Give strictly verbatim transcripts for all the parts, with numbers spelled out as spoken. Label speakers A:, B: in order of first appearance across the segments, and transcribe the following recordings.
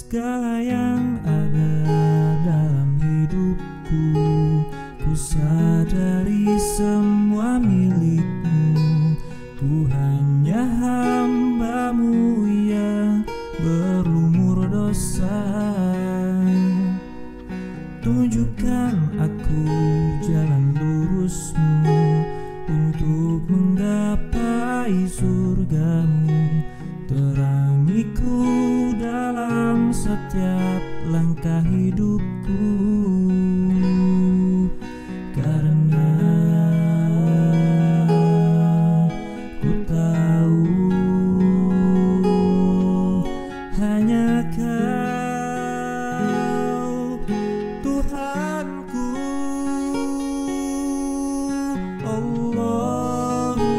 A: segala yang ada dalam hidupku. Ku sadari semua milikmu, ku hanya hamba-Mu yang berlumur dosa. Tunjukkan aku jalan lurus-Mu untuk menggapai surga-Mu. Terangiku dalam setiap langkah hidupku, karena ku tahu hanya Kau Tuhanku. Allahu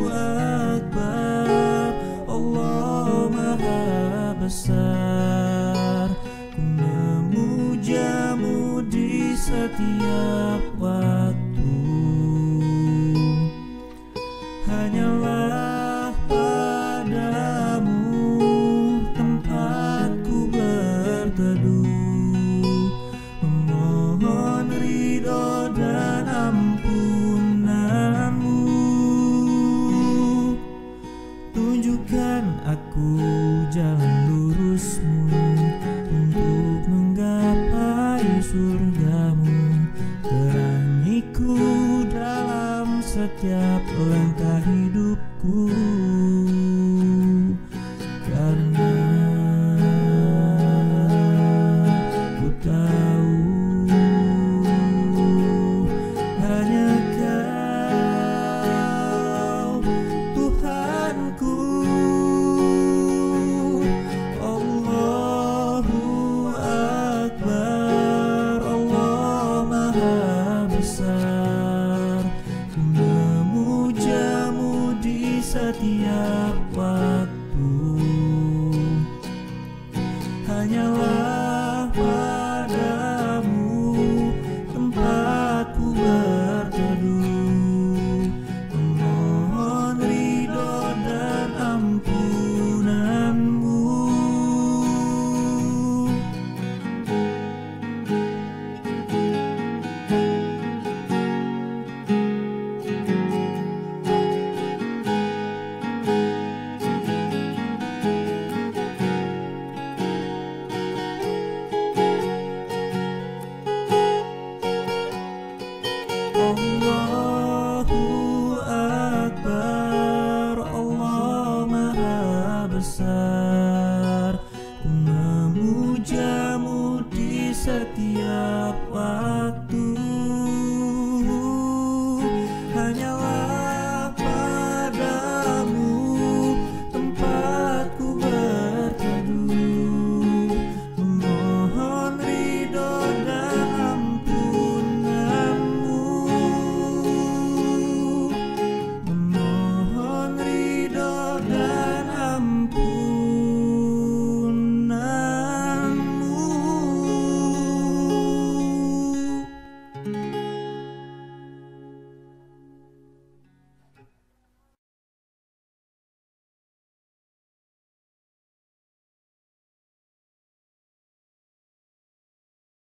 A: Akbar, Allah Maha Besar. Ku memuja-Mu di setiap waktu. Hanyalah padamu tempatku berteduh, memohon ridho dan ampunan-Mu. Tunjukkan aku jalan lurus-Mu untuk menggapai surga-Mu. Terangiku dalam setiap langkah hidupku, karena ku tahu hanya Kau Tuhanku. Allahu Akbar, Allah Maha Besar. Ku memuja-Mu di setiap